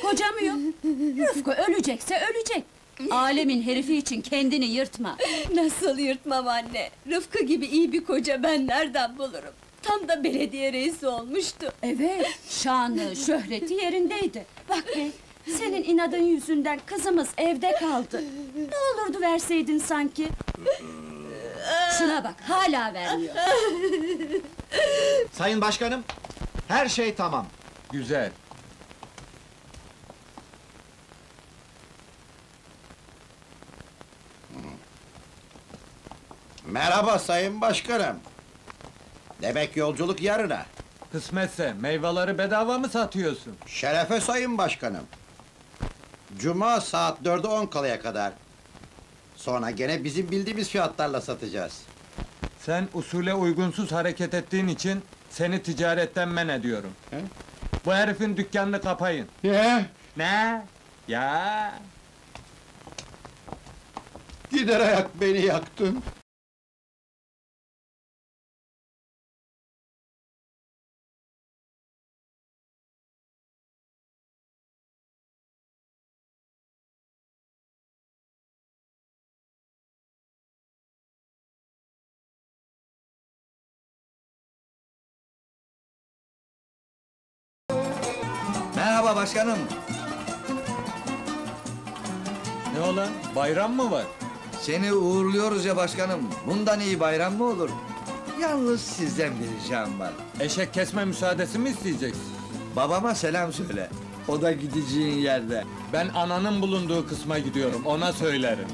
Koca mı yok? Rıfkı ölecekse ölecek. Alemin herifi için kendini yırtma. Nasıl yırtmam anne? Rıfkı gibi iyi bir koca ben nereden bulurum? Tam da belediye reisi olmuştu. Evet, şanı, şöhreti yerindeydi. Bak be, senin inadın yüzünden kızımız evde kaldı. Ne olurdu verseydin sanki? Şuna bak, hala vermiyor. Sayın başkanım, her şey tamam. Güzel. Merhaba sayın başkanım. Demek yolculuk yarına. Kısmetse meyveleri bedava mı satıyorsun? Şerefe sayın başkanım. Cuma saat 4'e 10 kalaya kadar. Sonra gene bizim bildiğimiz fiyatlarla satacağız. Sen usule uygunsuz hareket ettiğin için seni ticaretten men ediyorum. He? Bu herifin dükkanını kapayın. Ne? Ya? Gider ayak beni yaktın. Merhaba başkanım. Ne olan? Bayram mı var? Seni uğurluyoruz ya başkanım. Bundan iyi bayram mı olur? Yalnız sizden bir ricam var. Eşek kesme müsaadesi mi isteyeceksin? Babama selam söyle. O da gideceğin yerde. Ben ananın bulunduğu kısma gidiyorum, ona söylerim.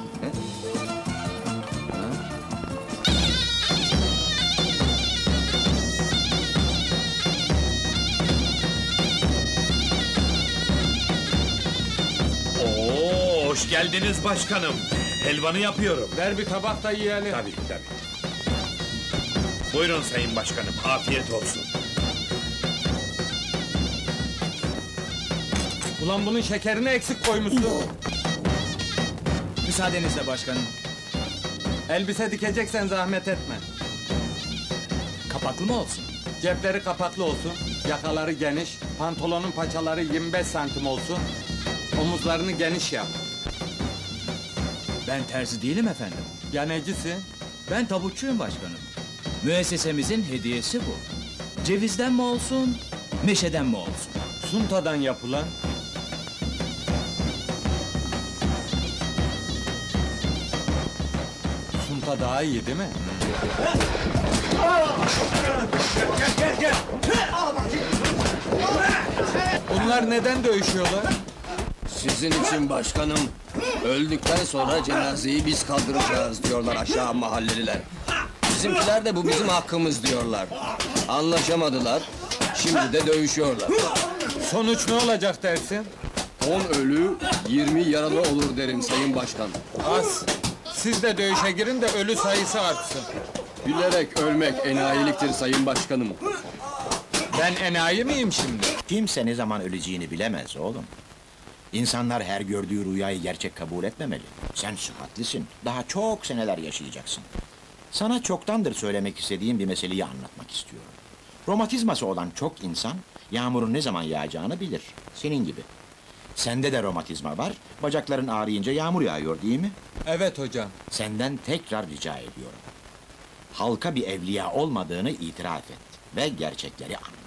Oo, hoş geldiniz başkanım. Helvanı yapıyorum. Ver bir tabak da yiyelim. Tabii. Buyurun sayın başkanım, afiyet olsun. Ulan bunun şekerini eksik koymuşsun. Müsaadenizle başkanım. Elbise dikeceksen zahmet etme. Kapaklı mı olsun? Cepleri kapaklı olsun, yakaları geniş, pantolonun paçaları 25 santim olsun, omuzlarını geniş yap. Ben terzi değilim efendim. Ya necisin? Ben tabutçuyum başkanım. Müessesemizin hediyesi bu. Cevizden mi olsun, meşeden mi olsun? Suntadan yapılan. Sunta daha iyi değil mi? Bunlar neden dövüşüyorlar? Sizin için başkanım. Öldükten sonra cenazeyi biz kaldıracağız diyorlar aşağı mahalleliler. Bizimkiler de bu bizim hakkımız diyorlar. Anlaşamadılar. Şimdi de dövüşüyorlar. Sonuç ne olacak dersin? 10 ölü, 20 yaralı olur derim sayın başkan. Az. Siz de dövüşe girin de ölü sayısı artsın. Bilerek ölmek enayiliktir sayın başkanım. Ben enayi miyim şimdi? Kimse ne zaman öleceğini bilemez oğlum. İnsanlar her gördüğü rüyayı gerçek kabul etmemeli. Sen sıhhatlisin, daha çok seneler yaşayacaksın. Sana çoktandır söylemek istediğim bir meseleyi anlatmak istiyorum. Romatizması olan çok insan, yağmurun ne zaman yağacağını bilir. Senin gibi. Sende de romatizma var, bacakların ağrıyınca yağmur yağıyor değil mi? Evet hocam. Senden tekrar rica ediyorum. Halka bir evliya olmadığını itiraf et ve gerçekleri anlat.